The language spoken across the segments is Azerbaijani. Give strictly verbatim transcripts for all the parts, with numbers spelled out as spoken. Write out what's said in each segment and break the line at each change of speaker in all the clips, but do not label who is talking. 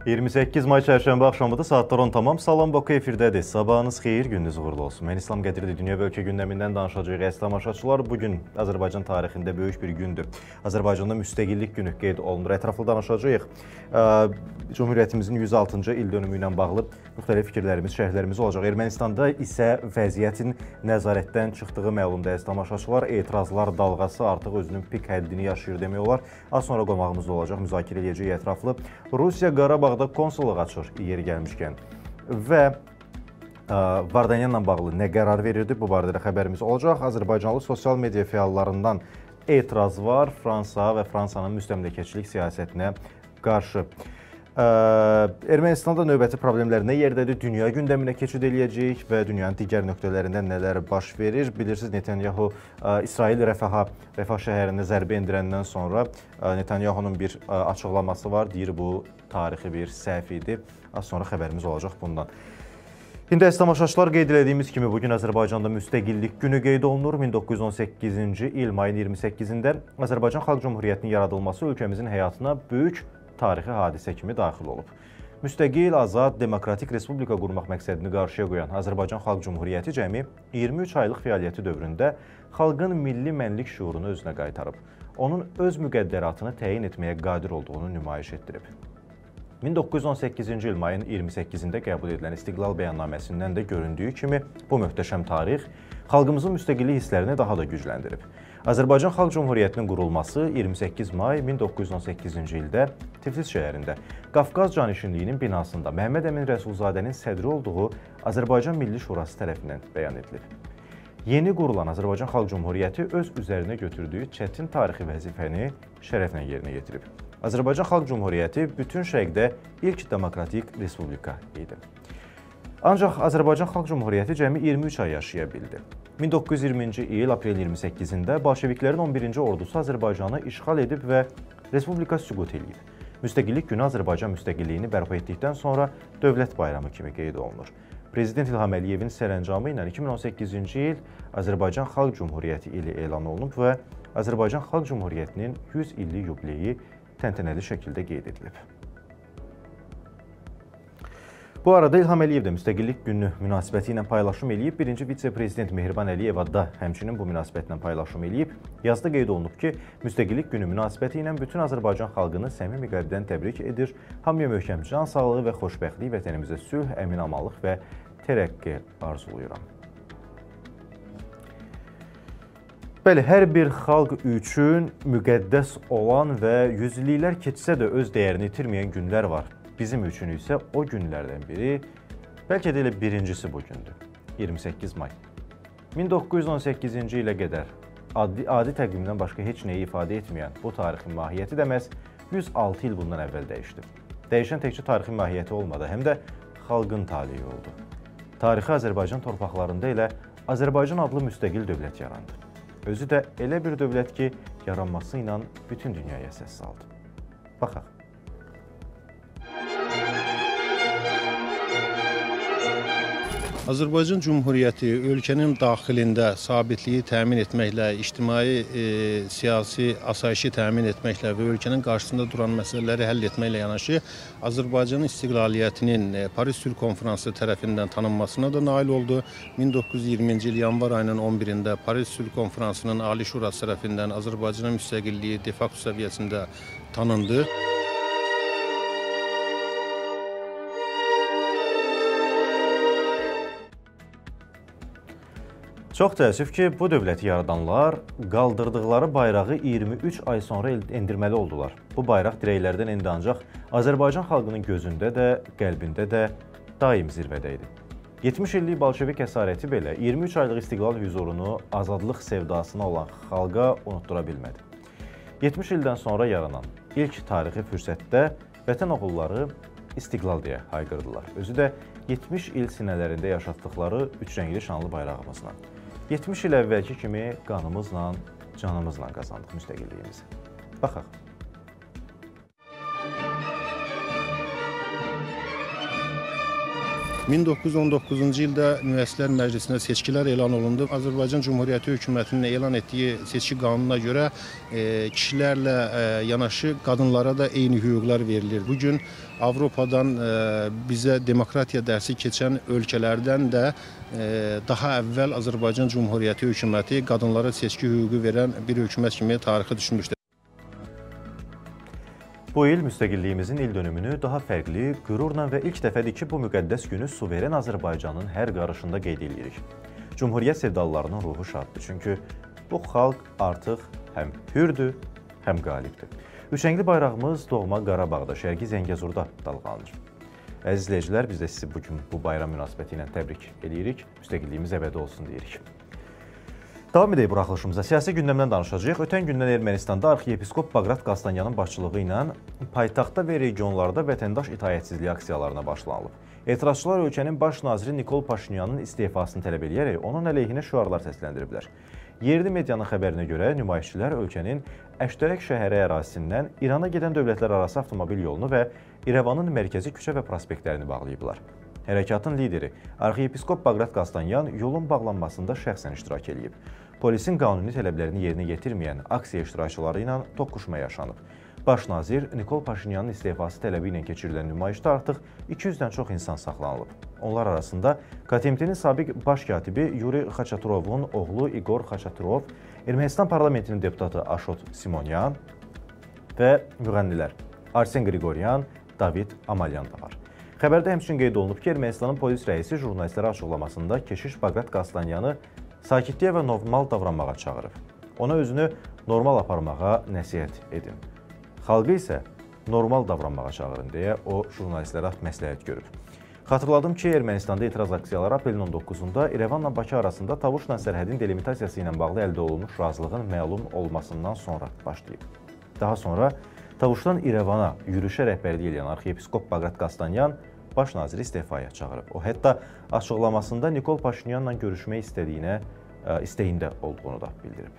iyirmi səkkiz may çərşənbə axşamıdır, saatlar on tamam. Salam, Baku efirdədir. Sabahınız xeyir, gününüz uğurlu olsun. Mən İslam Qədirli, dünya və ölkə gündəmindən danışacağıq. Əziz tamaşaçılar, bugün Azərbaycan tarixində böyük bir gündür. Azərbaycanda müstəqillik günü qeyd olunur. Ətraflı danışacağıq. Cumhuriyyətimizin yüz altıncı il dönümü ilə bağlı müxtəlif fikirlərimiz, şərhlərimiz olacaq. Ermənistanda isə vəziyyətin nəzarətdən çıxdığı məlumdur. Əziz tamaşaçılar, etirazlar dalğası artıq özünün pik həddini yaşayır demək olar. Az sonra qonağımız da olacaq, müzakirə edəcək ətraflı. Rusiya Qarabağda konsulluq açır yeri gəlmişkən və Vardanyanla bağlı nə qərar verirdi? Bu barədə xəbərimiz olacaq. Azərbaycanlı sosial media fəallarından etiraz var Fransa və Fransanın müstəmləkəçilik siyasətinə qarşı. Ermənistanda növbəti problemlər nə yerdədir? Dünya gündəminə keçid eləyəcəyik və dünyanın digər nöqtələrində nələr baş verir? Bilirsiniz, Netanyahu İsrail Rəfaha, Rəfah şəhərində zərbə endirəndən sonra Netanyahunun bir açıqlaması var. Deyir, bu tarixi bir səhv idi. Az sonra xəbərimiz olacaq bundan. İndi əziz tamaşaçılar, qeyd edədiyimiz kimi bugün Azərbaycanda müstəqillik günü qeyd olunur. min doqquz yüz on səkkizinci il mayın iyirmi səkkizində Azərbaycan Xalq Cümhuriyyətinin yaradılması ölkəmizin həyatına böyük tarixi hadisə kimi daxil olub. Müstəqil, azad, demokratik respublika qurmaq məqsədini qarşıya qoyan Azərbaycan Xalq Cümhuriyyəti cəmi iyirmi üç aylıq fəaliyyəti dövründə xalqın milli mənlik şuurunu özünə qaytarıb. Onun öz müqəddəratını təyin etməyə qadir olduğunu nümayiş etdirib. min doqquz yüz on səkkizinci il mayın iyirmi səkkizində qəbul edilən İstiqlal Bəyannaməsindən də göründüyü kimi bu möhtəşəm tarix xalqımızın müstəqillik hisslərini daha da gücləndirib. Azərbaycan Xalq Cümhuriyyətinin qurulması iyirmi səkkiz may min doqquz yüz on səkkizinci ildə Tiflis şəhərində Qafqaz Canişinliyinin binasında Məhəmməd Əmin Rəsulzadənin sədri olduğu Azərbaycan Milli Şurası tərəfindən bəyan edilib. Yeni qurulan Azərbaycan Xalq Cümhuriyyəti öz üzərinə götürdüyü çətin tarixi vəzifəni şərəflə yerinə yetirib. Azərbaycan Xalq Cümhuriyyəti bütün şərqdə ilk demokratik respublika idi. Ancaq Azərbaycan Xalq Cümhuriyyəti cəmi iyirmi üç ay yaşaya bildi. min doqquz yüz iyirminci il aprel iyirmi səkkizində Bolşeviklərin on birinci ordusu Azərbaycanı işğal edib və respublika süqut edib. Müstəqillik günü Azərbaycan müstəqilliyini bərpa etdikdən sonra dövlət bayramı kimi qeyd olunur. Prezident İlham Əliyevin sərəncamı ilə iki min on səkkizinci il Azərbaycan Xalq Cümhuriyyəti ili elan olunub və Azərbaycan Xalq Cümhuriyyətinin yüz illik yubileyi təntənəli şəkildə qeyd edilib. Bu arada İlham Əliyev də müstəqillik günü münasibəti ilə paylaşım eləyib. Birinci vitse-prezident Mehriban Əliyeva da həmçinin bu münasibətlə paylaşım eləyib. Yazıda qeyd olunub ki, müstəqillik günü münasibəti ilə bütün Azərbaycan xalqını səmimi qəlbdən təbrik edir. Hamıya möhkəm can sağlığı və xoşbəxtlik, vətənimizə sülh, əmin-amanlıq və tərəqqi arzuluyuram. Bəli, hər bir xalq üçün müqəddəs olan və yüzilliklər keçsə də öz dəyərini itirməyən günlər var. Bizim üçün isə o günlərdən biri, bəlkə də elə birincisi bu gündür, iyirmi səkkiz may. min doqquz yüz on səkkizinci ilə qədər adi, adi təqvimdən başqa heç nəyi ifadə etməyən bu tarixin mahiyyəti də məhz yüz altı il bundan əvvəl dəyişdi. Dəyişən təkcə tarixin mahiyyəti olmadı, həm də xalqın taleyi oldu. Tarixi Azərbaycan torpaqlarında elə Azərbaycan adlı müstəqil dövlət yarandı. Özü də elə bir dövlət ki, yaranması ilə bütün dünyaya səs saldı. Baxaq.
Azərbaycan Cümhuriyyəti ölkənin daxilində sabitliyi təmin etməklə, ictimai, e, siyasi asayişi təmin etməklə və ölkənin qarşısında duran məsələləri həll etməklə yanaşı, Azərbaycanın istiqlaliyyətinin e, Paris Sülh Konfransı tərəfindən tanınmasına da nail oldu. min doqquz yüz iyirminci il yanvar ayının on birində Paris Sülh Konfransının Ali Şurası tərəfindən Azərbaycanın müstəqilliyi de facto səviyyəsində tanındı.
Çox təəssüf ki, bu dövləti yaradanlar qaldırdıqları bayrağı iyirmi üç ay sonra endirməli oldular. Bu bayraq dirəklərdən indi ancaq Azərbaycan xalqının gözündə də, qəlbində də daim zirvədə idi. yetmiş illik Bolşevik əsarəti belə iyirmi üç aylıq istiqlal hüzurunu, azadlıq sevdasına olan xalqa unutdura bilmədi. yetmiş ildən sonra yaranan ilk tarixi fürsətdə vətən oğulları istiqlal deyə hayqırdılar. Özü də yetmiş il sinələrində yaşatdıqları üç rəngli şanlı bayrağımızla. yetmiş il əvvəlki kimi qanımızla, canımızla qazandıq müstəqilliyimizi. Baxaq.
min doqquz yüz on doqquzuncu ildə Müəssislər Məclisinə seçkilər elan olundu. Azərbaycan Cümhuriyyəti hökumətinin elan etdiyi seçki qanununa görə e, kişilərlə e, yanaşı qadınlara da eyni hüquqlar verilir. Bugün Avropadan e, bizə demokratiya dərsi keçən ölkələrdən də e, daha əvvəl Azərbaycan Cümhuriyyəti hökuməti qadınlara seçki hüququ verən bir hökumət kimi tarixi düşmüşdür.
Bu il müstəqilliyimizin il dönümünü daha fərqli, qürurla və ilk dəfədir ki, bu müqəddəs günü suveren Azərbaycanın hər qarışında qeyd edirik. Cümhuriyyət sevdalılarının ruhu şaddır, çünki bu xalq artıq həm hürdür, həm qalibdir. Üçəngli bayrağımız doğma Qarabağda, Şərqi Zəngəzurda dalğalanır. Əziz izləyicilər, biz də sizi bugün bu bayram münasibəti ilə təbrik edirik, müstəqilliyimiz əbədi olsun deyirik. Davam edək buraxılışımıza. Siyasi gündəmdən danışacağıq. Ötən gündən Ermənistanda arxiyepiskop Baqrat Qastanyanın başçılığı ilə paytaxtda və regionlarda vətəndaş itaətsizliyi aksiyalarına başlanılıb. Etirazçılar ölkənin baş naziri Nikol Paşinyanın istefasını tələb edərək onun əleyhinə şüarlar səsləndiriblər. Yerli medianın xəbərinə görə nümayişçilər ölkənin Əştərək şəhəri ərazisindən İrana gedən dövlətlərarası avtomobil yolunu və İrəvanın mərkəzi küçə və prospektlərini bağlayıblar. Hərəkatın lideri arxiyepiskop Baqrat Qastanyan yolun bağlanmasında şəxsən iştirak edib. Polisin qanuni tələblərini yerinə yetirməyən aksiya iştirakçıları ilə toqquşma yaşanıb. Baş nazir Nikol Paşinyanın istefası tələbi ilə keçirilən nümayişdə artıq iki yüzdən çox insan saxlanılıb. Onlar arasında K T M T-nin sabiq baş katibi Yuri Xaçaturovun oğlu Igor Xaçaturov, Ermənistan parlamentinin deputatı Aşot Simonyan və müğənnilər Arsen Qriqoryan, David Amalyan da var. Xəbərdə həmçinin qeyd olunub ki, Ermənistanın polis rəisi jurnalistlərə açıqlamasında keşiş Baqrat Qastanyanı sakitliyə və normal davranmağa çağırıb. Ona özünü normal aparmağa nəsihət edin. Xalqı isə normal davranmağa çağırın deyə o jurnalistlərə məsləhət görüb. Xatırladım ki, Ermənistanda etiraz aksiyaları aprelin on doqquzunda İrəvanla Bakı arasında Tavuşla sərhədin delimitasiyası ilə bağlı əldə olunmuş razılığın məlum olmasından sonra başlayıb. Daha sonra Tavuşdan İrəvana yürüşə rəhbərlik edən arxiyepiskop Baqrat Qastanyan baş naziri istefaya çağırıb. O, hətta açıqlamasında Nikol Paşinyanla görüşmək istədiyinə, istəyində olduğunu da bildirib.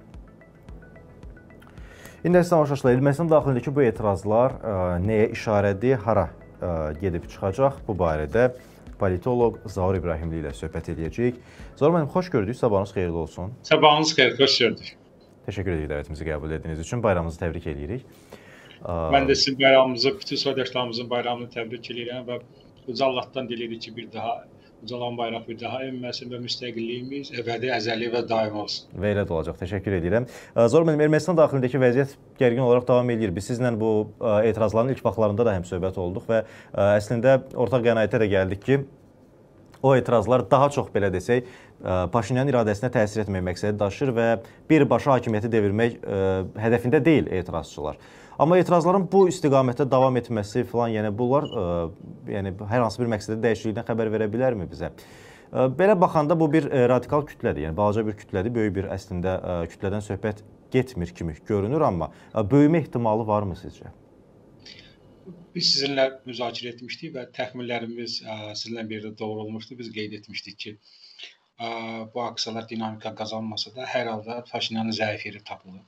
İndi əziz tamaşaçılar, Ermənistan daxilindəki bu etirazlar nəyə işarədir, hara gedib çıxacaq? Bu barədə politoloq Zaur İbrahimli ilə söhbət edəcəyik. Zaur müəllim, xoş gördük, sabahınız xeyirli olsun.
Sabahınız xeyirli, xoş gördük.
Təşəkkür edirik dəvətimizi qəbul etdiyiniz üçün, bayramınızı təbrik edirik.
Mən də sizin bayramınızı, bütün soydaşlarımızın bayramını təbrik edirəm və Uca Allahdan diləyirik ki, bir daha ucalan bayraq bir daha enməsin və müstəqilliyimiz əbədi, əzəli və daim olsun.
Və elə də olacaq. Təşəkkür edirəm. Zaur müəllim, Ermənistan daxilindəki vəziyyət gərgin olaraq davam edir. Biz sizlə bu etirazların ilk vaxtlarında da həmsöhbət olduq və əslində ortaq qənaətə də gəldik ki, o etirazlar daha çox, belə desək, Paşinyanın iradəsinə təsir etmək məqsədi daşır və birbaşa hakimiyyəti devirmək hədəfində deyil etirazçılar. Amma etirazların bu istiqamətdə davam etməsi falan, yəni bunlar yəni hər hansı bir məqsədə dəyişiklikdən xəbər verə bilərmi bizə? Belə baxanda bu bir radikal kütlədir, yəni balaca bir kütlədir, böyük bir əslində kütlədən söhbət getmir kimi görünür, amma böyümə ehtimalı varmı sizcə?
Biz sizinlə müzakirə etmişdik və təxminlərimiz sizinlə bir də doğru olmuşdu. Biz qeyd etmişdik ki, bu aksiyalar dinamika qazanmasa da hər halda Paşinyanın zəif yeri tapılır.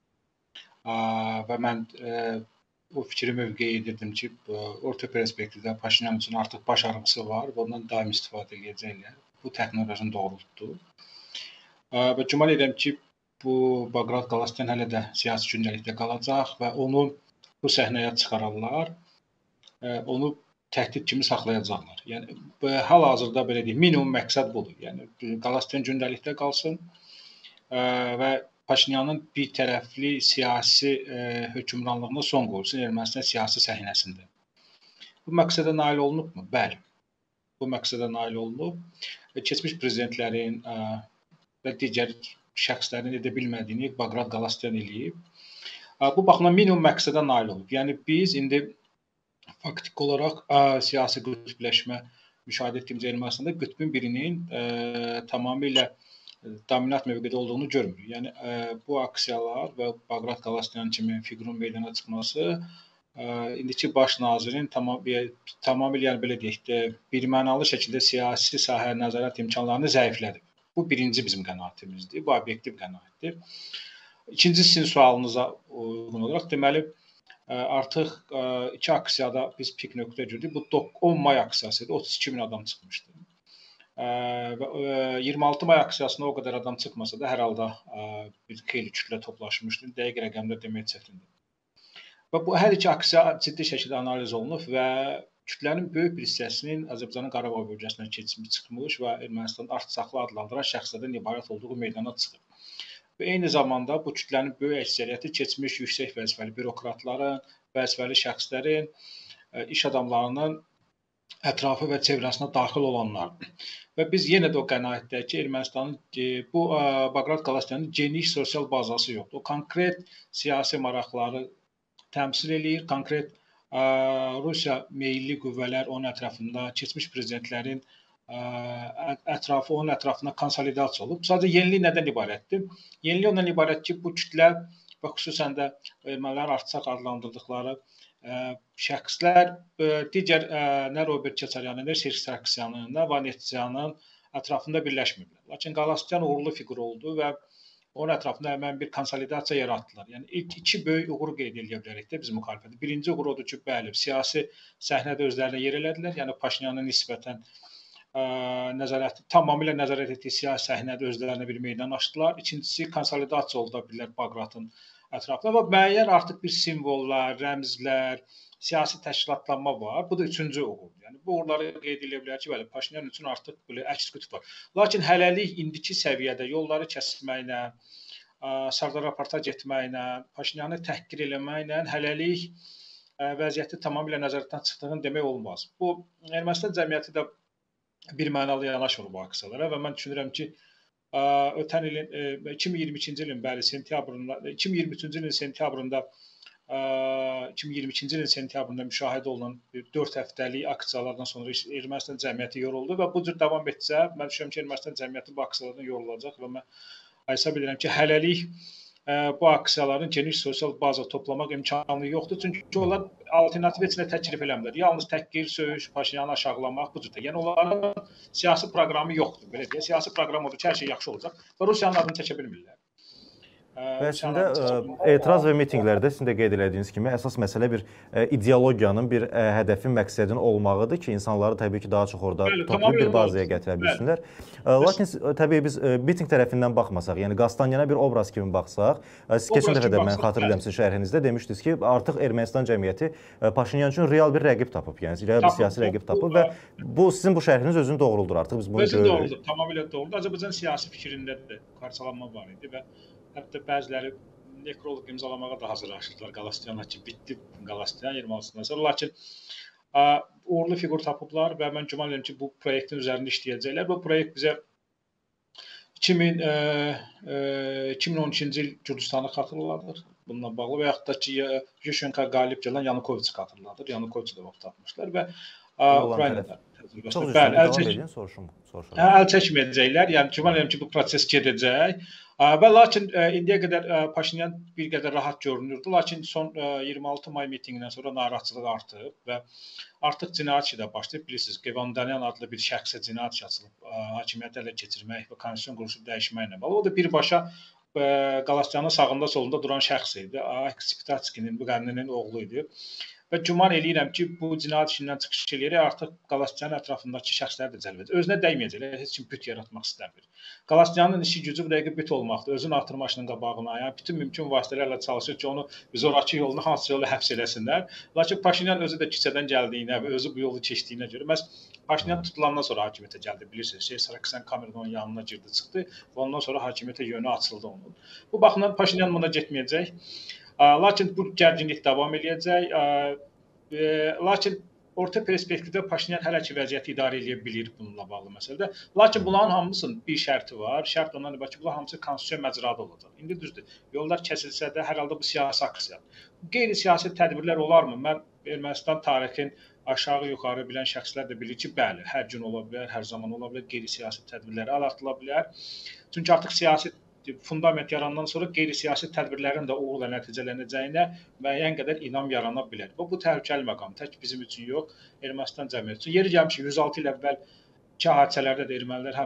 Və mən o fikri mövqe edirdim ki, orta perspektivdə Paşinyan üçün artıq baş ağrısı var və ondan daim istifadə edəcəklər. Bu təxmin özünü doğrultdu. Və güman edirəm ki, bu Baqrat Qastanyan hələ də siyasi gündəlikdə qalacaq və onu bu səhnəyə çıxararlar, onu təhdid kimi saxlayacaqlar. Yəni, hal-hazırda belə deyək, minimum məqsəd budur. Yəni, Qastanyan gündəlikdə qalsın və Paşinyanın bir tərəfli siyasi hökmranlığına son qoyulsun Ermənistan siyasi səhnəsində. Bu məqsədə nail olunubmu? Bəli, bu məqsədə nail olunub. Keçmiş prezidentlərin və digər şəxslərin edə bilmədiyini Baqrat Qastanyan eləyib. Bu baxımdan minimum məqsədə nail olub. Yəni biz indi faktik olaraq siyasi qütbləşmə müşahidə etdiyimiz Ermənistanda qütbün birinin tamamilə dominant mövqedə olduğunu görmürük. Yəni bu aksiyalar və Baqrat Qastanyan kimi fiqurun meydana çıxması indiki baş nazirin tamamilə, yəni belə deyək də, birmənalı şəkildə siyasi sahəyə nəzarət imkanlarını zəiflədib. Bu birinci bizim qənaətimizdir, bu obyektiv qənaətdir. İkinci sizin sualınıza uyğun olaraq, deməli, Artıq iki aksiyada biz pik nöqtə gördük. Bu on may aksiyası idi. otuz iki min adam çıxmışdı. Və iyirmi altı may aksiyasında o qədər adam çıxmasa da hər halda bir xeyli kütlə toplaşmışdı. Dəqiq rəqəmlər demək çətindir. Və bu hər iki aksiya ciddi şəkildə analiz olunub və kütlənin böyük bir hissəsinin Azərbaycanın Qarabağ bölgəsindən keçmiş çıxmış və Ermənistanın artçaqlı adlandıran şəxslərdən ibarət olduğu meydana çıxıb. Və eyni zamanda bu kütlənin böyük əksəriyyəti keçmiş yüksək vəzifəli bürokratların, vəzifəli şəxslərin, iş adamlarının ətrafı və çevrəsinə daxil olanlardır. Və biz yenə də o qənaətdəyik ki, Ermənistanın bu Baqrat Qalasyanın geniş sosial bazası yoxdur. O konkret siyasi maraqları təmsil eləyir, konkret Rusiya meyilli qüvvələr onun ətrafında, keçmiş prezidentlərin ətrafı onun ətrafına konsolidasiya olub. Sadəcə yenilik nədən ibarətdir? Yenilik ondan ibarət ki, bu kütlə və xüsusən də ermənilər artçaq adlandırdıqları şəxslər digər nə Robert Keçaryanın, nə Serj Sarkisyanın, nə Vanetsyanın ətrafında birləşmirlər. Lakin Qalasyan uğurlu fiqur oldu və onun ətrafında həmən bir konsolidasiya yaratdılar. Yəni ilk iki böyük uğur qeyd edə bilərik də biz müxalifətdə. Birinci uğur odur ki, bəli, siyasi səhnədə özlərinə yer elədilər. Yəni Paşinyanın nisbətən nəzarəti, tamamilə nəzarət etdiyi siyasi səhnədə özlərinə bir meydan açdılar. İkincisi, konsolidasiya oldu bilər Baqratın ətrafında və müəyyən artıq bir simvollar, rəmzlər, siyasi təşkilatlanma var. Bu da üçüncü uğurdur. Yəni bu uğurları qeyd edə bilər ki, bəli, Paşinyan üçün artıq belə əks qütb var. Lakin hələlik indiki səviyyədə yolları kəsməklə, Sardar reportaj etməklə, Paşinyanı təhqir eləməklə hələlik vəziyyəti tamamilə nəzarətdən çıxdığını demək olmaz. Bu Ermənistan cəmiyyəti də bir mənalı yanaşmır bu aksiyalara və mən düşünürəm ki, ötən ilin iki min iyirmi ikinci ilin bəli sentyabrında, iki min iyirmi üçüncü ilin sentyabrında iki min iyirmi ikinci ilin sentyabrında müşahidə olunan dörd həftəlik aksiyalardan sonra Ermənistan cəmiyyəti yoruldu və bu cür davam etsə, mən düşünürəm ki, Ermənistan cəmiyyəti bu aksiyalardan yorulacaq və mən hesab edirəm ki, hələlik bu aksiyaların geniş sosial baza toplamaq imkanı yoxdur. Çünki onlar alternativ heç nə təklif eləmirlər. Yalnız təhqir, söyüş, Paşinyanı aşağılamaq bu cür. Yəni onların siyasi proqramı yoxdur. Belə deyək, siyasi proqram odur ki, hər şey yaxşı olacaq və Rusiyanın adını çəkə bilmirlər.
Və əslində etiraz və mitinqlərdə sizin də qeyd elədiyiniz kimi əsas məsələ bir ideologiyanın, bir hədəfin, məqsədin olmağıdır ki, insanları təbii ki, daha çox orada toplayıb bir bazaya gətirə bilsinlər. Lakin təbii biz mitinq tərəfindən baxmasaq, yəni Qastanyana bir obraz kimi baxsaq, siz keçən dəfə də mən xatırlayıram sizin şərhinizdə demişdiniz ki, artıq Ermənistan cəmiyyəti Paşinyan üçün real bir rəqib tapıb, yəni real bir siyasi rəqib tapıb və bu sizin bu şərhiniz özünü doğruldur artıq biz bunu görürük.
Doğrudur, tamamilə doğrudur. Azərbaycan siyasi fikrində də parçalanma var idi və hətta bəziləri nekrolog imzalamağa da hazırlaşırdılar Qalastyana ki, bitdi Qalasyan iyirmi altısından sonra. Lakin uğurlu fiqur tapıblar və mən güman edirəm ki, bu proyektin üzərində işləyəcəklər. Bu proyekt bizə iki min on ikinci il Gürcüstanı xatırladır bununla bağlı və yaxud da ki, Yushchenko qalib gələn Yanukoviçi xatırladır. Yanukoviçi də vaxt tapmışlar və Ukraynada əl çəkməyəcəklər. Yəni güman edirəm ki, bu proses gedəcək. Və lakin indiyə qədər Paşinyan bir qədər rahat görünürdü. Lakin son iyirmi altı may mitinqindən sonra narahatçılıq artıb və artıq cinayət işi də başlayıb. Bilirsiniz, Gevandanyan adlı bir şəxsə cinayət işi açılıb hakimiyyəti ələ keçirmək və konstitusiyon quruluşu dəyişməklə bağlı. O da birbaşa Qalasyanın sağında solunda duran şəxs idi. Spitskinin, bu qəndinin oğlu idi. Və güman eləyirəm ki, bu cinayət işindən çıxış eləyərək artıq Qalasyanın ətrafındakı şəxsləri də cəlb edəcək. Özünə dəyməyəcəklər, heç kim büt yaratmaq istəmir. Qalasyanın işi gücü bu dəqiqə büt olmaqdır, özünü artırmaşının qabağına, yəni bütün mümkün vasitələrlə çalışır ki, onu zorakı yolunu, hansı yolu həbs eləsinlər. Lakin Paşinyan özü də küçədən gəldiyinə və özü bu yolu keçdiyinə görə, məhz Paşinyan tutulandan sonra hakimiyyətə gəldi, bilirsiniz. Serj Sarkisyan kamerada onun yanına girdi, çıxdı və ondan sonra hakimiyyətə yönü açıldı onun. Bu baxımdan Paşinyan buna getməyəcək. Lakin bu gərginlik davam edəcək. Lakin orta perspektivdə Paşinyan hələ ki vəziyyəti idarə edə bilir bununla bağlı məsələdə. Lakin bunların hamısının bir şərti var. Şərt ondan ibarət ki, bunlar hamısı konstitusiya məcrada olacaq. İndi düzdür, yollar kəsilsə də hər halda bu siyasi aksiyadır. Qeyri-siyasi tədbirlər olarmı? Mən Ermənistan tarixin aşağı-yuxarı bilən şəxslər də bilir ki, bəli, hər gün ola bilər, hər zaman ola bilər, qeyri-siyasi tədbirlər əl atıla bilər. Çünki artıq siyasi fundament yarandan sonra qeyri-siyasi tədbirlərin də uğurla nəticələnəcəyinə müəyyən qədər inam yarana bilər. Və bu təhlükəli məqam tək bizim üçün yox, Ermənistan cəmiyyəti üçün. Yeri gəlmiş yüz altı il əvvəl iki hadisələrdə də ermənilər həm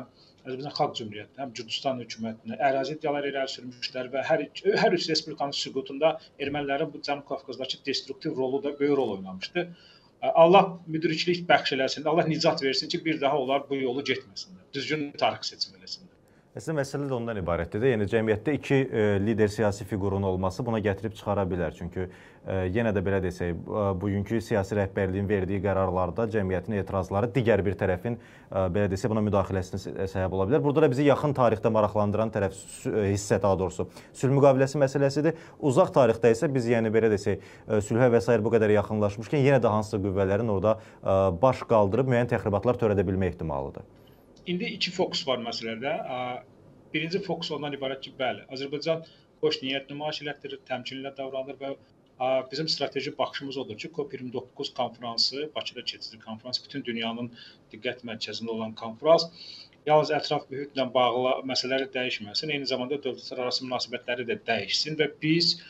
Azərbaycan Xalq Cümhuriyyətinə, həm Gürcüstan hökumətinə ərazi iddiaları irəli sürmüşlər və hər hər üç respublikanın süqutunda ermənilərin bu Cənub Qafqazdakı destruktiv rolu da böyük rol oynamışdı. Allah müdriklik bəxş eləsin, Allah nicat versin ki, bir daha onlar bu yolu getməsinlər, düzgün tarix seçim eləsinlər.
Əslində məsələ də ondan ibarətdir də, yəni cəmiyyətdə iki e, lider siyasi figurun olması buna gətirib çıxara bilər. Çünki e, yenə də belə desək, e, bugünkü siyasi rəhbərliyin verdiyi qərarlarda cəmiyyətin etirazları digər bir tərəfin e, belə desək buna müdaxiləsinə səbəb ola bilər. Burada da bizi yaxın tarixdə maraqlandıran tərəf hissə daha doğrusu sülh müqaviləsi məsələsidir. Uzaq tarixdə isə biz yəni belə desək e, sülhə və s. bu qədər yaxınlaşmışkən yenə də hansısa qüvvələrin orada e, baş qaldırıb müəyyən təxribatlar törədə bilmə ehtimalıdır.
İndi iki fokus var məsələdə. Birinci fokus ondan ibarət ki, bəli, Azərbaycan xoş niyyət nümayiş elətdirir, təmkinlə davranır və bizim strateji baxışımız odur ki, COP iyirmi doqquz konfransı, Bakıda keçici konfrans, bütün dünyanın diqqət mərkəzində olan konfrans, yalnız ətraf mühitlə bağlı məsələləri dəyişməsin, eyni zamanda dövlətlər arası münasibətləri də dəyişsin və biz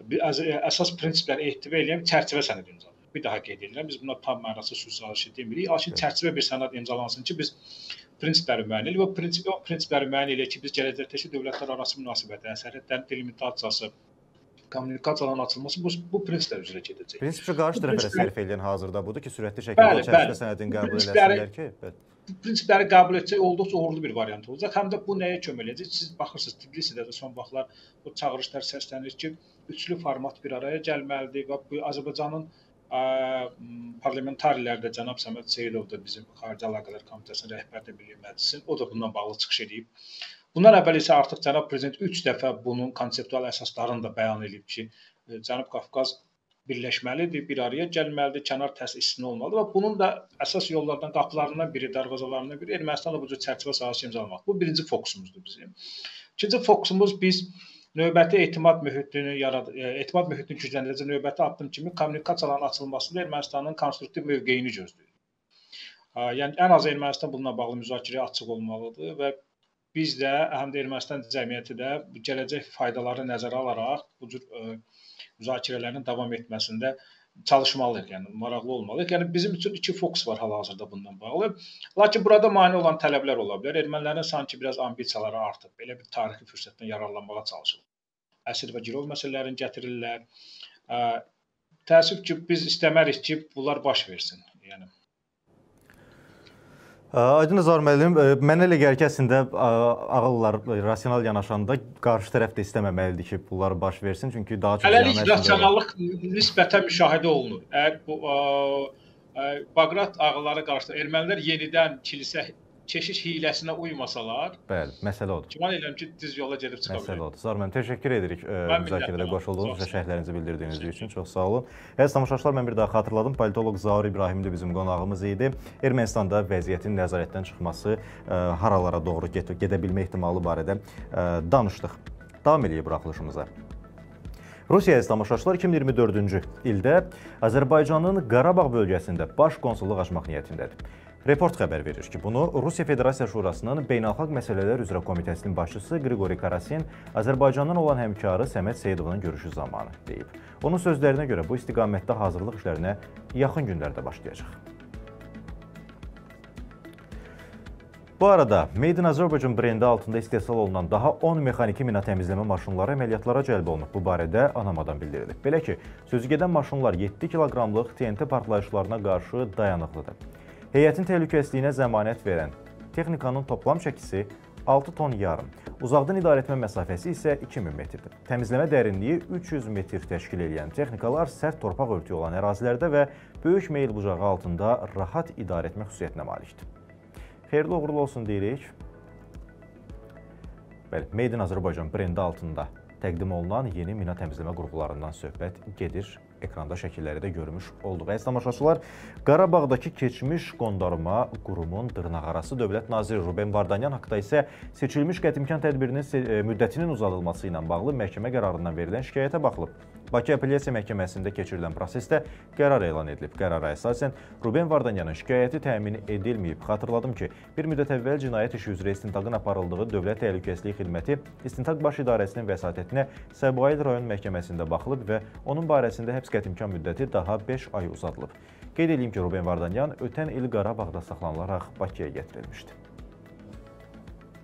əsas prinsipləri ehtiva eləyən çərçivə sənədi imzalayırıq. Bir daha qeyd edirəm, biz buna tam mənası sülh sazişi demirik, lakin çərçivə bir sənəd imzalansın ki, biz prinsipləri müəyyən edirik və prinsip, o prinsipləri müəyyən edirik ki, biz gələcəkdəki dövlətlər arası münasibətlərin, sərhədlərin delimitasiyası, kommunikasiyaların açılması bu, bu prinsiplər üzrə gedəcək.
Prinsipçi qarşı tərəfə sərf edən hazırda budur ki, sürətli şəkildə çərçivə sənədini qəbul eləsinlər ki,
bu prinsipləri qəbul etsək olduqca uğurlu bir variant olacaq. Həm də bu nəyə kömək edəcək? Siz baxırsınız, Tbilisidə də son vaxtlar bu çağırışlar səslənir ki, üçlü format bir araya gəlməlidir və bu Azərbaycanın parlamentarilər də cənab Səməd Seyidov da bizim Xarici Əlaqələr Komitəsinin rəhbəri birliyi məclisin, o da bundan bağlı çıxış edib. Bundan əvvəl isə artıq cənab prezident üç dəfə bunun konseptual əsaslarını da bəyan edib ki, Cənub Qafqaz birləşməlidir, bir araya gəlməlidir, kənar təsisli olmalıdır və bunun da əsas yollardan, qapılarından biri, darvazalarından biri Ermənistanla bu cür çərçivə sahəsi imzalamaq. Bu birinci fokusumuzdur bizim. İkinci fokusumuz biz növbəti etimad mühitini yarad etimad mühitini gücləndirəcək növbəti addım kimi kommunikasiyaların açılmasında Ermənistanın konstruktiv mövqeyini gözləyirik. Yəni ən az Ermənistan bununla bağlı müzakirəyə açıq olmalıdır və biz də həm də Ermənistan cəmiyyəti də gələcək faydaları nəzərə alaraq bu cür müzakirələrin davam etməsində çalışmalıyıq, yəni maraqlı olmalıyıq. Yəni bizim üçün iki fokus var hal-hazırda bundan bağlı. Lakin burada mane olan tələblər ola bilər. Ermənilərin sanki biraz ambisiyaları artıb, belə bir tarixi fürsətdən yararlanmağa çalışırlar. Əsir və girov məsələlərini gətirirlər. Təəssüf ki, biz istəmərik ki, bunlar baş versin. Yəni
Aydın Azar müəllim, mənə elə gəlir ki, əslində ağıllar rasional yanaşanda qarşı tərəf də istəməməlidir ki, bunlar baş versin, çünki daha çox
hələlik rasionallıq nisbətən müşahidə olunur. Əgər bu Baqrat ağılları qarşısında ermənilər yenidən kilsə keşiş hiləsinə uymasalar,
bəli, məsələ odur.
Güman edirəm ki, düz yola gedib çıxa bilər.
Məsələ odur. Zar müəllim, təşəkkür edirik müzakirədə qoşulduğunuz və şərhlərinizi bildirdiyiniz üçün. Çox sağ olun. Əziz tamaşaçılar, mən bir daha xatırladım. Politoloq Zaur İbrahim də bizim qonağımız idi. Ermənistanda vəziyyətin nəzarətdən çıxması, haralara doğru gedə bilmə ehtimalı barədə danışdıq. Davam edək buraxılışımıza. Rusiya əziz tamaşaçılar iki min iyirmi dördüncü ildə Azərbaycanın Qarabağ bölgəsində baş konsulluq açmaq niyyətindədir. Report xəbər verir ki, bunu Rusiya Federasiya Şurasının Beynəlxalq Məsələlər üzrə Komitəsinin başçısı Qriqori Karasin Azərbaycandan olan həmkarı Səməd Seyidovun görüşü zamanı deyib. Onun sözlərinə görə bu istiqamətdə hazırlıq işlərinə yaxın günlərdə başlayacaq. Bu arada Made in Azerbaijan brendi altında istehsal olunan daha on mexaniki mina təmizləmə maşınları əməliyyatlara cəlb olunub. Bu barədə Anamadan bildirilib. Belə ki, sözü gedən maşınlar yeddi kiloqramlıq T N T partlayışlarına qarşı dayanıqlıdır. Heyətin təhlükəsizliyinə zəmanət verən texnikanın toplam çəkisi altı ton yarım, uzaqdan idarəetmə məsafəsi isə iki min metrdir. Təmizləmə dərinliyi üç yüz metr təşkil edən texnikalar sərt torpaq örtüyü olan ərazilərdə və böyük meyl bucağı altında rahat idarəetmə xüsusiyyətinə malikdir. Xeyirli uğurlu olsun deyirik. Bəli, Made in Azerbaijan brendi altında təqdim olunan yeni mina təmizləmə qurğularından söhbət gedir. Ekranda şəkilləri də görmüş olduq. Əziz tamaşaçılar, Qarabağdakı keçmiş qondarma qurumun dırnaqarası dövlət naziri Ruben Vardanyan haqqında isə seçilmiş qətimkan tədbirinin müddətinin uzadılması ilə bağlı məhkəmə qərarından verilən şikayətə baxılıb. Bakı Apellyasiya Məhkəməsində keçirilən prosesdə qərar elan edilib. Qərara əsasən Ruben Vardanyanın şikayəti təmin edilməyib. Xatırladım ki, bir müddət əvvəl cinayət işi üzrə istintaqın aparıldığı Dövlət Təhlükəsizlik Xidməti İstintaq Baş İdarəsinin vəsatətinə Səbuayıl rayon məhkəməsində baxılıb və onun barəsində həbs qətimkan müddəti daha beş ay uzadılıb. Qeyd edeyim ki, Ruben Vardanyan ötən il Qarabağda saxlanılaraq Bakıya gətirilmişdi.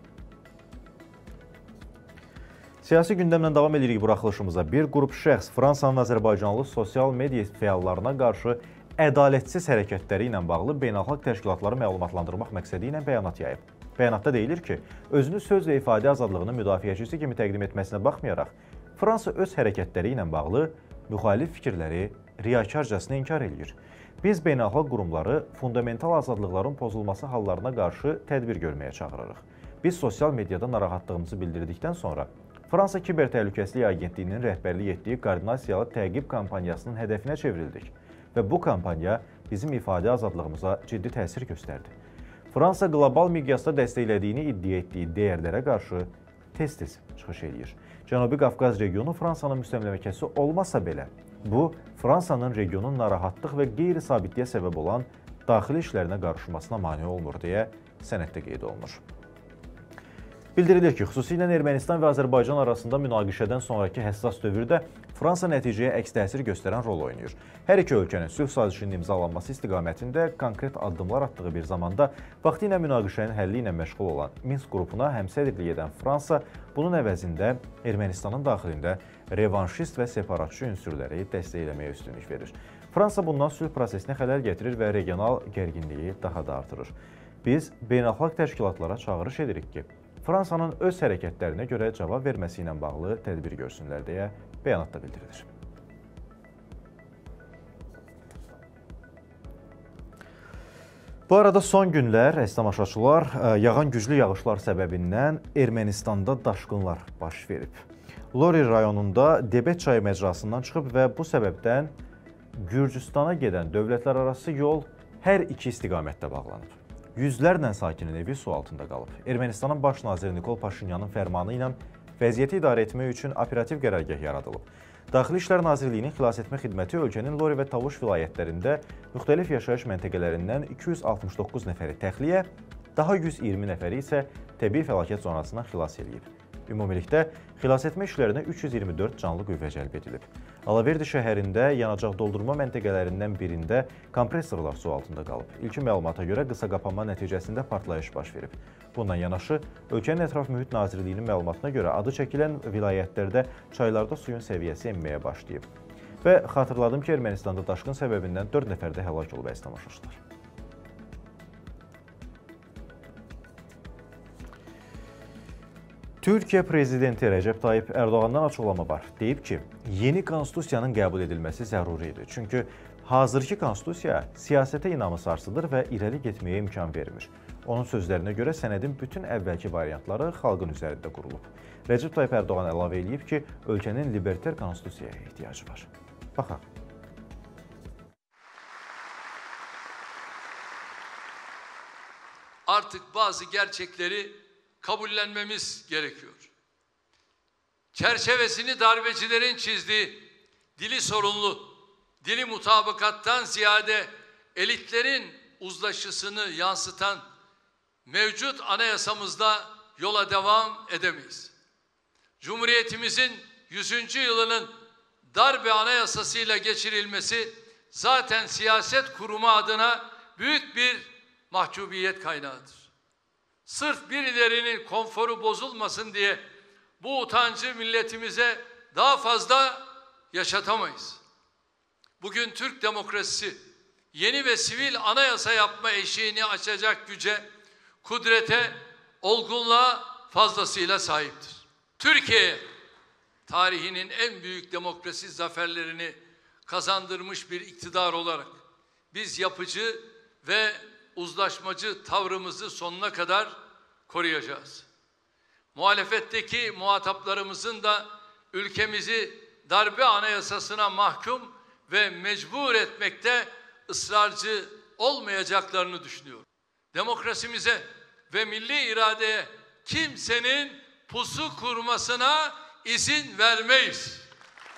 Siyasi gündəmlə davam edirik buraxılışımıza. Bir qrup şəxs Fransanın Azərbaycanlı sosial media fəallarına qarşı ədalətsiz hərəkətləri ilə bağlı beynəlxalq təşkilatları məlumatlandırmaq məqsədi ilə bəyanat yayıb. Bəyanatda deyilir ki, özünü söz və ifadə azadlığının müdafiəçisi kimi təqdim etməsinə baxmayaraq, Fransa öz hərəkətləri ilə bağlı müxalif fikirləri riyakarcasına inkar edir. Biz beynəlxalq qurumları fundamental azadlıqların pozulması hallarına qarşı tədbir görməyə çağırırıq. Biz sosial mediada narahatlığımızı bildirdikdən sonra Fransa Kiber Təhlükəsizlik Agentliyinin rəhbərlik etdiyi koordinasiyalı təqib kampaniyasının hədəfinə çevrildik və bu kampaniya bizim ifadə azadlığımıza ciddi təsir göstərdi. Fransa qlobal miqyasda dəstəklədiyini iddia etdiyi dəyərlərə qarşı tez-tez çıxış edir. Cənubi Qafqaz regionu Fransanın müstəmləkəsi olmasa belə, bu, Fransanın regionun narahatlıq və qeyri-sabitliyə səbəb olan daxili işlərinə qarışmasına mane olmur deyə sənəddə qeyd olunur. Bildirilir ki, xüsusilə Ermənistan və Azərbaycan arasında münaqişədən sonraki həssas dövrdə Fransa nəticəyə əks təsir göstərən rol oynayır. Hər iki ölkənin sülh sazişinin imzalanması istiqamətində konkret addımlar atdığı bir zamanda vaxtilə münaqişənin həlli ilə məşğul olan Minsk qrupuna həmsədrlik edən Fransa bunun əvəzində Ermənistanın daxilində revanşist və separatçı ünsürləri dəstəkləməyə üstünlük verir. Fransa bundan sülh prosesinə xələl gətirir və regional gərginliyi daha da artırır. Biz beynəlxalq təşkilatlara çağırış edirik ki, Fransanın öz hərəkətlərinə görə cavab verməsi ilə bağlı tədbir görsünlər deyə bəyanatda bildirilir. Bu arada son günlər, əziz tamaşaçılar, yağan güclü yağışlar səbəbindən Ermənistanda daşqınlar baş verib. Lori rayonunda Debet çayı məcrasından çıxıb və bu səbəbdən Gürcüstana gedən dövlətlərarası yol hər iki istiqamətdə bağlanıb. Yüzlərlə sakinin evi su altında qalıb. Ermənistanın baş naziri Nikol Paşinyanın fərmanı ilə vəziyyəti idarə etmək üçün operativ qərargah yaradılıb. Daxili İşlər Nazirliyinin xilasetmə xidməti ölkənin Lori və Tavuş vilayətlərində müxtəlif yaşayış məntəqələrindən iki yüz altmış doqquz nəfəri təxliyə, daha yüz iyirmi nəfəri isə təbii fəlakət zonasından xilas edilib. Ümumilikdə xilasetmə işlərinə üç yüz iyirmi dörd canlı qüvvə cəlb edilib. Alaverdi şəhərində yanacaq doldurma məntəqələrindən birində kompresorlar su altında qalıb. İlkin məlumata görə qısa qapanma nəticəsində partlayış baş verib. Bundan yanaşı, ölkənin Ətraf Mühit Nazirliyinin məlumatına görə adı çəkilən vilayətlərdə çaylarda suyun səviyyəsi enməyə başlayıb. Və xatırladım ki, Ermənistanda daşqın səbəbindən dörd nəfər də həlak olub əziz tamaşaçılar. Türkiyə prezidenti Rəcəb Tayyip Ərdoğandan açıqlama var. Deyib ki, yeni konstitusiyanın qəbul edilməsi zəruridir. Çünki hazırki konstitusiya siyasətə inamı sarsıdır və irəli getməyə imkan vermir. Onun sözlərinə görə sənədin bütün əvvəlki variantları xalqın üzərində qurulub. Rəcəb Tayyip Ərdoğan əlavə edib ki, ölkənin libertar konstitusiyaya ehtiyacı var. Baxaq.
Artık bazı gerçekleri kabullenmemiz gerekiyor. Çerçevesini darbecilerin çizdiği, dili sorunlu, dili mutabakattan ziyade elitlerin uzlaşısını yansıtan mevcut anayasamızda yola devam edemeyiz. Cumhuriyetimizin yüzüncü yılının darbe anayasasıyla geçirilmesi zaten siyaset kurumu adına büyük bir mahcubiyet kaynağıdır. Sırf birilerinin konforu bozulmasın diye bu utancı milletimize daha fazla yaşatamayız. Bugün Türk demokrasisi yeni ve sivil anayasa yapma eşiğini açacak güce, kudrete, olgunluğa fazlasıyla sahiptir. Türkiye tarihinin en büyük demokrasi zaferlerini kazandırmış bir iktidar olarak biz yapıcı ve uzlaşmacı tavrımızı sonuna kadar koruyacağız. Muhalefetteki muhataplarımızın da ülkemizi darbe anayasasına mahkum ve mecbur etmekte ısrarcı olmayacaklarını düşünüyorum. Demokrasimize ve milli iradeye kimsenin pusu kurmasına izin vermeyiz.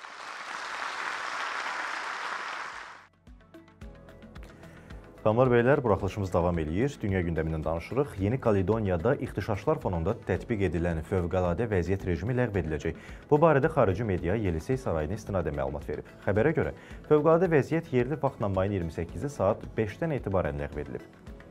Xanımlar, beylər, buraxılışımız davam edir. Dünya gündəmindən danışırıq. Yeni Kaledoniyada ixtişaşlar fonunda tətbiq edilən fövqəladə vəziyyət rejimi ləğv ediləcək. Bu barədə xarici media Yelisey sarayına istinadən məlumat verib. Xəbərə görə, fövqəladə vəziyyət yerli vaxtla mayın iyirmi səkkizi saat beşdən etibarən ləğv edilib.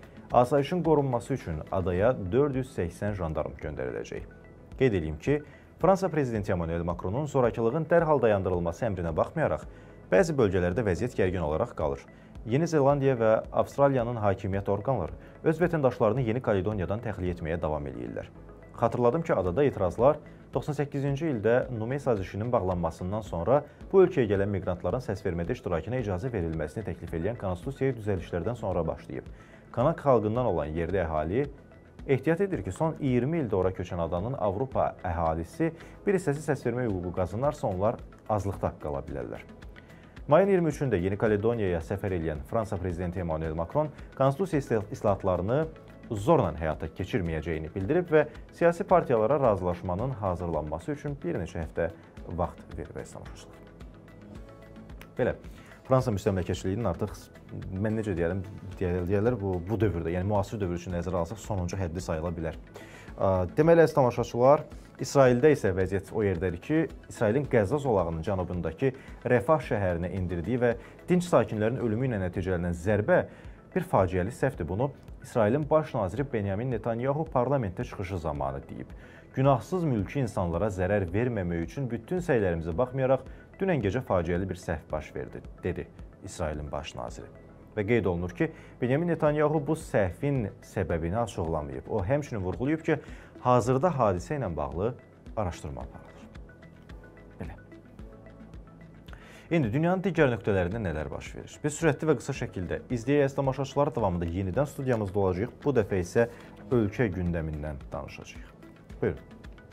Asayişin qorunması üçün adaya dörd yüz səksən jandarm göndəriləcək. Qeyd edeyim ki, Fransa prezidenti Emmanuel Macronun zorakılığın dərhal dayandırılması əmrinə baxmayaraq, bəzi bölgələrdə vəziyyət gərgin olaraq qalır. Yeni Zelandiya və Avstraliyanın hakimiyyət orqanları öz vətəndaşlarını Yeni Kaledoniyadan təxliyə etməyə davam edirlər. Xatırladım ki, adada etirazlar doxsan səkkizinci ildə Numey sazişinin bağlanmasından sonra bu ölkəyə gələn miqrantların səsvermədə iştirakına icazə verilməsini təklif edən konstitusiyaya düzəlişlərdən sonra başlayıb. Kanak xalqından olan yerli əhali ehtiyat edir ki, son iyirmi ildə ora köçən adanın Avropa əhalisi bir hissəsi səsvermə hüququ qazanarsa onlar azlıqda qala bilərlər. Mayın iyirmi üçündə Yeni Kaledoniyaya səfər edən Fransa prezidenti Emmanuel Macron konstitusiya islahatlarını zorla həyata keçirməyəcəyini bildirib və siyasi partiyalara razılaşmanın hazırlanması üçün bir neçə həftə vaxt verib əslamaşlar. Belə, Fransa müstəmləkəçiliyinin artıq, mən necə deyərəm, deyərlər, bu, bu dövrdə, yəni müasir dövr üçün nəzərə alsaq sonuncu həddi sayıla bilər. Deməli, əziz tamaşaçılar, İsraildə isə vəziyyət o yerdədir ki, İsrailin Qəzza zolağının cənubundakı Rəfah şəhərinə indirdiyi və dinc sakinlərin ölümü ilə nəticələnən zərbə bir faciəli səhvdir. Bunu İsrailin baş naziri Benyamin Netanyahu parlamentdə çıxışı zamanı deyib. Günahsız mülki insanlara zərər verməmək üçün bütün səylərimizə baxmayaraq, dünən gecə faciəli bir səhv baş verdi, dedi İsrailin baş naziri. Və qeyd olunur ki, Benyamin Netanyahu bu səhvin səbəbini açıqlamayıb. O, həmçinin vurğulayıb ki, hazırda hadisə ilə bağlı araşdırma aparılır. Belə. İndi dünyanın digər nöqtələrində nələr baş verir? Biz sürətli və qısa şəkildə izləyək, tamaşaçılar davamında yenidən studiyamızda olacağıq. Bu dəfə isə ölkə gündəmindən danışacağıq. Buyurun.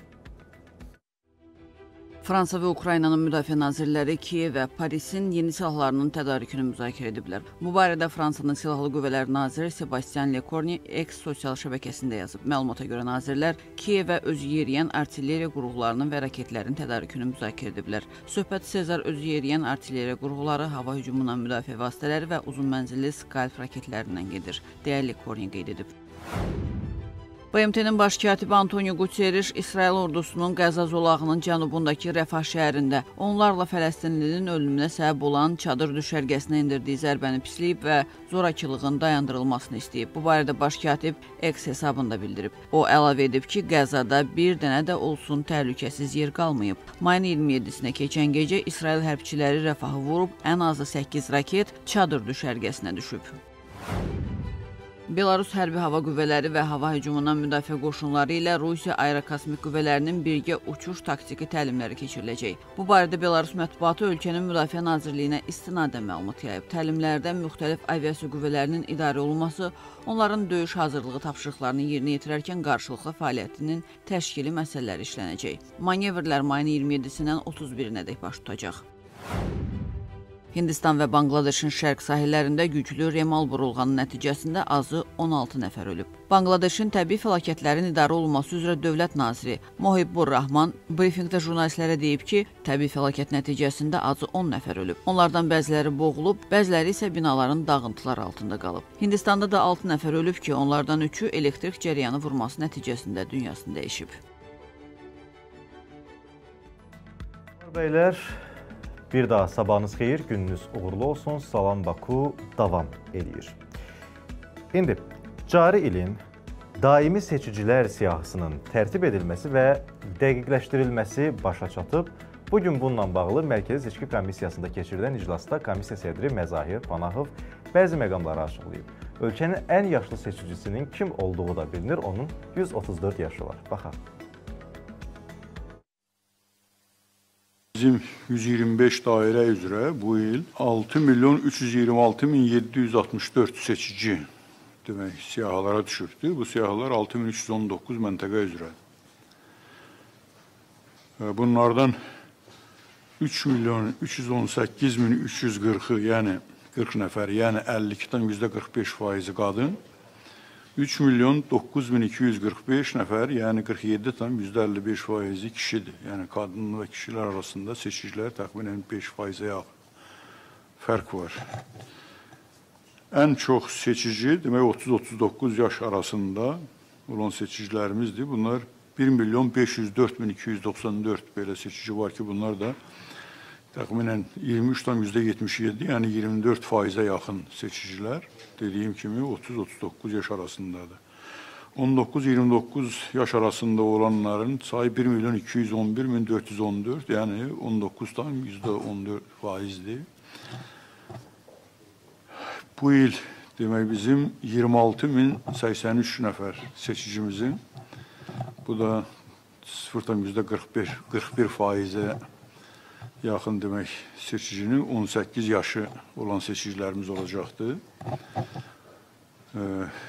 Fransa və Ukraynanın müdafiə nazirləri Kiyev və Parisin yeni silahlarının tədarükünü müzakirə ediblər. Bu barədə Fransanın Silahlı Qüvvələr naziri Sebastian Lecornu X sosial şəbəkəsində yazıb. Məlumata görə nazirlər Kiyevə özü yeriyən artilleriya qurğularının və raketlərin tədarükünü müzakirə ediblər. Söhbət Sezar özü yeriyən artilleriya qurğuları, hava hücumundan müdafiə vasitələri və uzun mənzilli Skalp raketlərindən gedir, deyə Lecornu qeyd edib. B M T-nin baş katibi Antonio Guterres İsrail ordusunun Qəzza zolağının cənubundakı Rəfah şəhərində onlarla Fələstinlinin ölümünə səbəb olan çadır düşərgəsinə indirdiyi zərbəni pisləyib və zorakılığın dayandırılmasını istəyib. Bu barədə baş katib X hesabında bildirib. O əlavə edib ki, Qəzzada bir dənə də olsun təhlükəsiz yer qalmayıb. Mayın iyirmi yeddisinə keçən gecə İsrail hərbçiləri Rəfahı vurub, ən azı səkkiz raket çadır düşərgəsinə düşüb. Belarus hərbi hava qüvvələri və hava hücumundan müdafiə qoşunları ilə Rusiya aerokosmik qüvvələrinin birgə uçuş taktiki təlimləri keçiriləcək. Bu barədə Belarus mətbuatı ölkənin müdafiə nazirliyinə istinadən məlumat yayıb. Təlimlərdə müxtəlif aviasiya qüvvələrinin idarə olunması, onların döyüş hazırlığı tapşırıqlarını yerinə yetirərkən qarşılıqlı fəaliyyətinin təşkili məsələləri işlənəcək. Manevrlər mayın iyirmi yeddisindən otuz birinədək baş tutacaq. Hindistan və Bangladeşin şərq sahillərində güclü remal burulğanın nəticəsində azı on altı nəfər ölüb. Bangladeşin təbii fəlakətlərin idarə olunması üzrə dövlət naziri Mohibbur Rahman brifinqdə jurnalistlərə deyib ki, təbii fəlakət nəticəsində azı on nəfər ölüb. Onlardan bəziləri boğulub, bəziləri isə binaların dağıntılar altında qalıb. Hindistanda da altı nəfər ölüb ki, onlardan üçü elektrik cəryanı vurması nəticəsində dünyasını dəyişib.
Bəylər, bir daha sabahınız xeyir, gününüz uğurlu olsun, Salam Baku davam edir. İndi, cari ilin daimi seçicilər siyahısının tərtib edilməsi və dəqiqləşdirilməsi başa çatıb. Bugün bununla bağlı Mərkəzi Seçki Komissiyasında keçirilən iclasda komissiya sədri Məzahir Panahov bəzi məqamları açıqlayıb. Ölkənin ən yaşlı seçicisinin kim olduğu da bilinir, onun yüz otuz dörd yaşı var. Baxaq.
Bizim yüz iyirmi beş dairə üzrə bu il altı milyon üç yüz iyirmi altı min yeddi yüz altmış dörd seçici demək siyahılara düşübdür. Bu siyahılar altı min üç yüz on doqquz məntəqə üzrə. Bunlardan üç milyon üç yüz on səkkiz min üç yüz qırxı, yəni qırx nəfər, yəni əlli ikidən yüzdə qırx beş faizi qadın, üç milyon doqquz min iki yüz qırx beş nəfər, yəni qırx yeddidən yüzdə əlli beş faizi kişidir. Yəni qadın və kişilər arasında seçicilər təxminən beş faizə yaxın fərq var. Ən çox seçici, demək otuz otuz doqquz yaş arasında olan seçicilərimizdir. Bunlar bir milyon beş yüz dörd min iki yüz doxsan dörd belə seçici var ki, bunlar da təxminən iyirmi üçdən yüzdə yetmiş yeddi, yəni iyirmi dörd faizə yaxın seçicilər, dediyim kimi otuz otuz doqquz yaş arasındadır. on doqquz iyirmi doqquz yaş arasında olanların sayı bir milyon iki yüz on bir min dörd yüz on dörd, yəni on doqquz tam yüzdə on dörd faizdir. Bu il demək bizim iyirmi altı min səksən üç nəfər seçicimizin, bu da sıfır tam yüzdə qırx bir faizə yaxın demək seçicinin on səkkiz yaşı olan seçicilərimiz olacaqdır. Ee,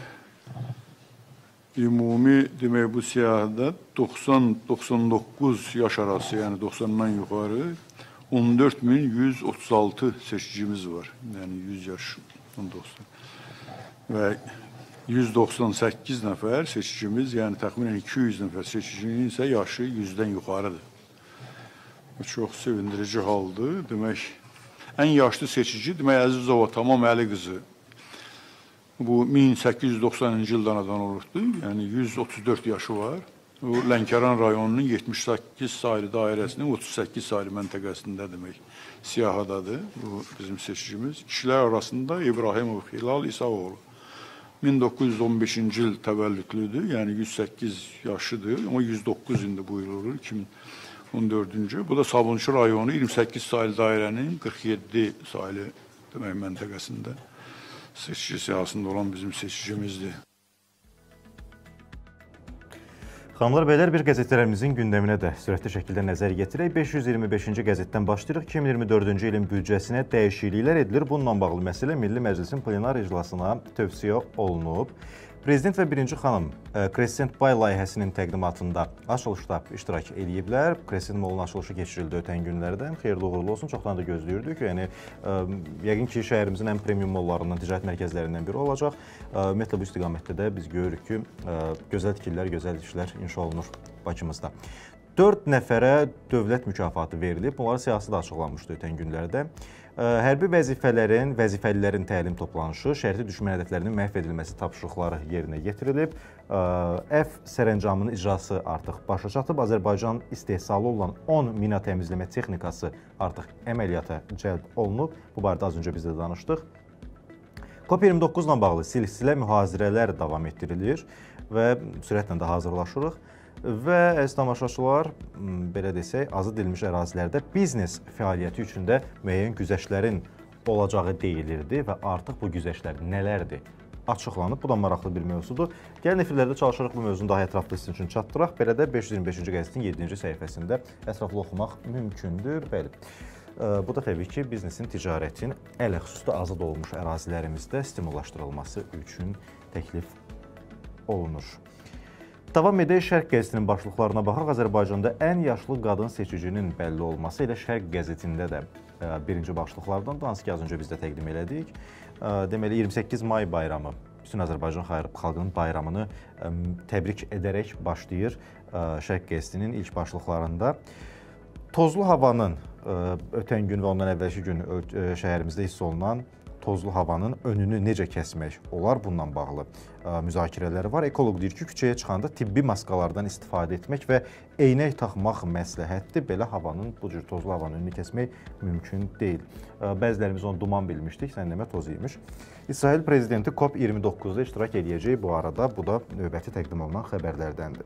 ümumi demək bu siyahıda doxsan doxsan doqquz yaş arası, yəni doxsandan yuxarı on dörd min yüz otuz altı seçicimiz var. Yəni yüz yaş on doqquz və yüz doxsan səkkiz nəfər seçicimiz, yəni təxminən iki yüz nəfər seçicinin isə yaşı yüzdən yuxarıdır. Bu çox sevindirici haldır. Demək, ən yaşlı seçici demək Əzizova Tamam Əli qızı. Bu min səkkiz yüz doxsanıncı ildən anadan olubdur. Yəni yüz otuz dörd yaşı var. O Lənkəran rayonunun yetmiş səkkiz saylı dairəsinin otuz səkkiz saylı məntəqəsində demək siyahıdadır bu bizim seçicimiz. Kişilər arasında İbrahimov Hilal İsaoğlu. min doqquz yüz on beşinci il təvəllüdlüdür. Yəni yüz səkkiz yaşıdır. Amma yüz doqquz indi bu il olur. iki min on dördüncü. Bu da Sabunçu rayonu iyirmi səkkiz saylı dairənin qırx yeddi saylı demək məntəqəsində seçici siyahısında olan bizim seçicimizdir.
Xanımlar, beylər, bir qəzetlərimizin gündəminə də sürətli şəkildə nəzər yetirək. beş yüz iyirmi beşinci qəzetdən başlayırıq. iki min iyirmi dördüncü ilin büdcəsinə dəyişikliklər edilir. Bununla bağlı məsələ Milli Məclisin plenar iclasına tövsiyə olunub. Prezident və birinci xanım Crescent Bay layihəsinin təqdimatında açılışda iştirak ediblər. Crescent Mall'un açılışı keçirildi ötən günlərdən. Xeyirli uğurlu olsun. Çoxdan da gözləyirdik. Yəni, yəqin ki, şəhərimizin ən premium mallarından, ticarət mərkəzlərindən biri olacaq. Ümumiyyətlə, bu istiqamətdə də biz görürük ki, gözəl tikirlər, gözəl işlər inşa olunur Bakımızda. dörd nəfərə dövlət mükafatı verilib. Bunların siyasi də açıqlanmışdı ötən günlərdə. Hərbi vəzifələrin, vəzifəlilərin təlim toplanışı, şərti düşmən hədəflərinin məhv edilməsi tapşırıqları yerinə yetirilib. F sərəncamının icrası artıq başa çatıb. Azərbaycan istehsalı olan on mina təmizləmə texnikası artıq əməliyyata cəlb olunub. Bu barədə az öncə biz də danışdıq. COP iyirmi doqquz ilə bağlı silsilə mühazirələr davam etdirilir və sürətlə də hazırlaşırıq. Və əziz tamaşaçılar, belə desək, azad edilmiş ərazilərdə biznes fəaliyyəti üçün də müəyyən güzəştlərin olacağı deyilirdi və artıq bu güzəştlər nələrdir açıqlanıb. Bu da maraqlı bir mövzudur. Gəlin efirlərdə çalışırıq bu mövzunu daha ətraflı sizin üçün çatdıraq. Belə də beş yüz iyirmi beşinci qəzetin yeddinci səhifəsində ətraflı oxumaq mümkündür. Bəli. Bu da təbii ki, biznesin, ticarətin ələ xüsusda azad olmuş ərazilərimizdə stimullaşdırılması üçün təklif olunur. Davam edək Şərq qəzetinin başlıqlarına baxaq. Azərbaycanda ən yaşlı qadın seçicinin bəlli olması ilə Şərq qəzetində də birinci başlıqlardan, hansı ki, az öncə biz də təqdim elədik. Deməli, iyirmi səkkiz may bayramı, bütün Azərbaycan xalqının bayramını təbrik edərək başlayır Şərq qəzetinin ilk başlıqlarında. Tozlu havanın, ötən gün və ondan əvvəlki gün şəhərimizdə hiss olunan tozlu havanın önünü necə kəsmək olar? Bununla bağlı müzakirələri var. Ekoloq deyir ki, küçəyə çıxanda tibbi maskalardan istifadə etmək və eynək taxmaq məsləhətdir. Belə havanın, bu cür tozlu havanın önünü kəsmək mümkün deyil. Bəzilərimiz onu duman bilmişdik, zənnəmə toz imiş. İsrail prezidenti COP iyirmi doqquzda iştirak edəcək bu arada. Bu da növbəti təqdim olunan xəbərlərdəndir.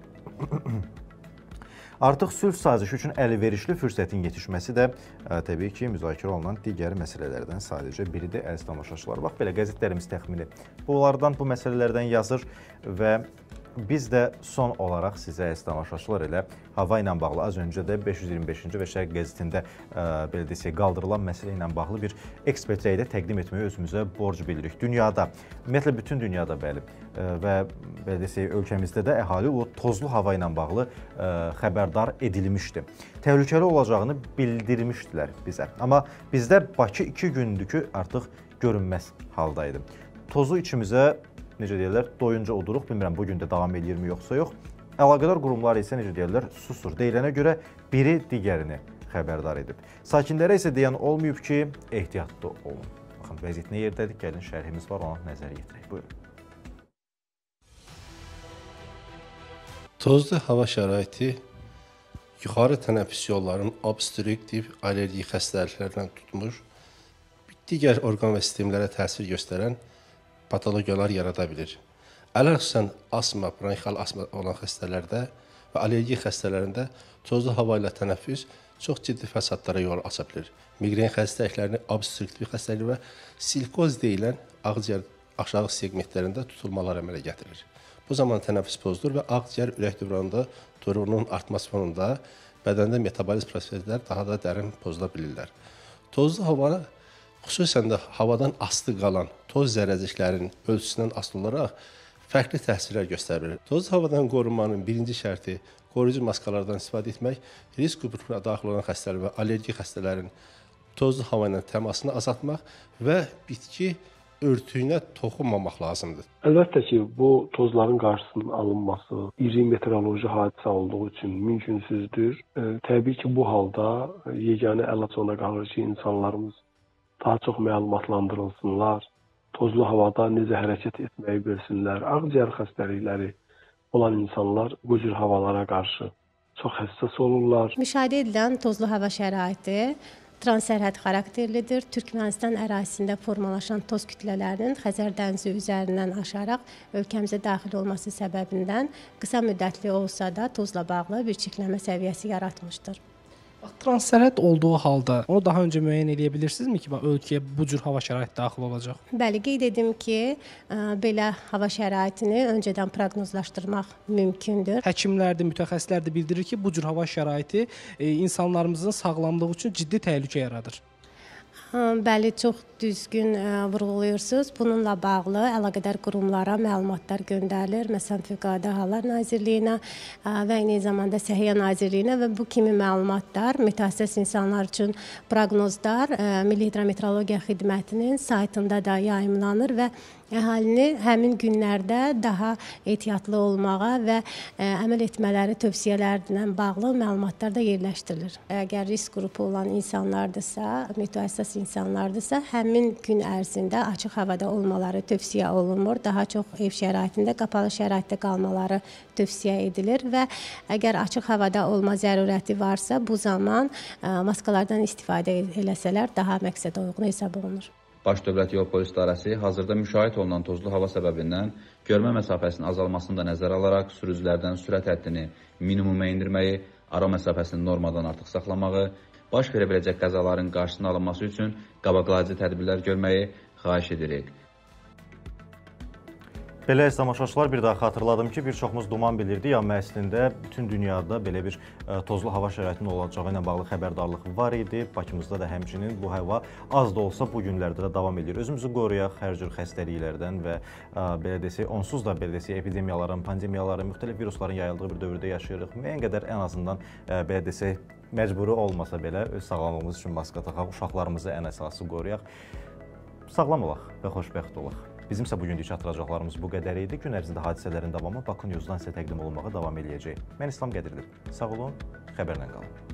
Artıq sülh sazişi üçün əlverişli fürsətin yetişməsi də ə, təbii ki, müzakirə olunan digər məsələlərdən sadəcə biridir, əziz tamaşaçılar. Bax, belə qəzetlərimiz təxmini bunlardan, bu məsələlərdən yazır və biz də son olaraq sizə, əziz tamaşaçılar, elə hava ilə bağlı az öncə də beş yüz iyirmi beşinci və Şərq qəzetində ə, belə desək, qaldırılan məsələ ilə bağlı bir ekspert rəyi də təqdim etməyi özümüzə borc bilirik. Dünyada, ümumiyyətlə bütün dünyada bəli ə, və belə desək, ölkəmizdə də əhali o tozlu hava ilə bağlı ə, xəbərdar edilmişdi. Təhlükəli olacağını bildirmişdilər bizə. Amma bizdə Bakı iki gündür ki, artıq görünməz haldaydı. Tozu içimizə, necə deyirlər, doyunca uduruq. Bilmirəm, bugün də davam edirmi, yoxsa yox. Əlaqədar qurumlar isə, necə deyirlər, susur. Deyilənə görə biri digərini xəbərdar edib. Sakinlərə isə deyən olmayıb ki, ehtiyatlı olun. Baxın, vəziyyət nə yerdədir? Gəlin, şərhimiz var, ona nəzər yetirək. Buyurun.
Tozlu hava şəraiti yuxarı tənəffüs yollarının obstruktiv allergik xəstəliklərdən tutmuş, digər orqan və sistemlərə təsir göstərən patologiyalar yarada bilir. Ələlxüsusən asma, bronxial asma olan xəstələrdə və allergik xəstələrində tozlu hava ilə tənəffüs çox ciddi fəsadlara yol aça bilir. Miqren xəstəliklərini, obstruktiv xəstəlik və silkoz deyilən ağciyər aşağı segmentlərində tutulmalar əmələ gətirir. Bu zaman tənəffüs pozulur və ağciyər ürək dövranında durğunluğun artması fonunda bədəndə metabolizm proseslər daha da dərin pozula bilirlər. Tozlu hava, xüsusən də havadan asılı qalan toz zərrəciklərinin ölçüsündən asılı olaraq fərqli təsirlər göstərir. Tozlu havadan qorunmanın birinci şərti qoruyucu maskalardan istifadə etmək, risk qrupuna daxil olan xəstələr və allergik xəstələrin tozlu hava ilə təmasını azaltmaq və bitki örtüyünə toxunmamaq lazımdır.
Əlbəttə ki, bu tozların qarşısının alınması iri meteoroloji hadisə olduğu üçün mümkünsüzdür. E, təbii ki, bu halda yeganə əlac ona qalır ki, insanlarımız daha çox məlumatlandırılsınlar, tozlu havada necə hərəkət etməyi bilsinlər. Ağciyər xəstəlikləri olan insanlar bu cür havalara qarşı çox həssas olurlar.
Müşahidə edilən tozlu hava şəraiti transsərhəd xarakterlidir. Türkmənistan ərazisində formalaşan toz kütlələrinin Xəzər dənizi üzərindən aşaraq ölkəmizə daxil olması səbəbindən qısa müddətli olsa da tozla bağlı bir çirklənmə səviyyəsi yaratmışdır.
Transsərhəd olduğu halda onu daha öncə müəyyən edə bilirsinizmi ki, ölkəyə bu cür hava şəraiti daxil olacaq?
Bəli, qeyd edim ki, belə hava şəraitini öncədən proqnozlaşdırmaq mümkündür.
Həkimlər də, mütəxəssislər də bildirir ki, bu cür hava şəraiti insanlarımızın sağlamlığı üçün ciddi təhlükə yaradır.
Bəli, çox düzgün vurğulayırsınız. Bununla bağlı əlaqədar qurumlara məlumatlar göndərilir. Məsələn, Fövqəladə Hallar Nazirliyinə və eyni zamanda Səhiyyə Nazirliyinə və bu kimi məlumatlar mütəxəssis insanlar üçün proqnozlar Milli Hidrometeorologiya Xidmətinin saytında da yayımlanır və əhalini həmin günlərdə daha ehtiyatlı olmağa və əməl etmələri tövsiyələrlə bağlı məlumatlar da yerləşdirilir. Əgər risk qrupu olan insanlardırsa, mütəxəssis insanlardırsa, həmin gün ərzində açıq havada olmaları tövsiyə olunmur. Daha çox ev şəraitində, qapalı şəraitdə qalmaları tövsiyə edilir və əgər açıq havada olma zərurəti varsa, bu zaman maskalardan istifadə eləsələr daha məqsədə uyğun hesab olunur.
Baş Dövlət Yol Polis İdarəsi hazırda müşahidə olunan tozlu hava səbəbindən görmə məsafəsinin azalmasını da nəzərə alaraq sürücülərdən sürət həddini minimuma endirməyi, ara məsafəsini normadan artıq saxlamağı, baş verə biləcək qəzaların qarşısının alınması üçün qabaqlayıcı tədbirlər görməyi xahiş edirik.
Belə əziz tamaşaçılar, bir daha xatırladım ki, bir çoxumuz duman bilirdi, amma əslində bütün dünyada belə bir tozlu hava şəraitinin olacağı ilə bağlı xəbərdarlıq var idi. Bakımızda da həmçinin bu hava az da olsa bu günlərdə də davam edir. Özümüzü qoruyaq hər cür xəstəliklərdən və belə desək, onsuz da belə desək, epidemiyaların, pandemiyaların, müxtəlif virusların yayıldığı bir dövrdə yaşayırıq. Müəyyən qədər ən azından belə desək, məcburi olmasa belə öz sağlamlığımız üçün maska taxaq, uşaqlarımızı ən əsası qoruyaq. Sağlam olaq və xoşbəxt olaq. Bizim isə bugünkü çatdıracaqlarımız bu qədər idi. Gün ərzində hadisələrin davamı Bakı News'dan sizə təqdim olunmağa davam edəcək. Mən İslam Qədirli. Sağ olun, xəbərlə qalın.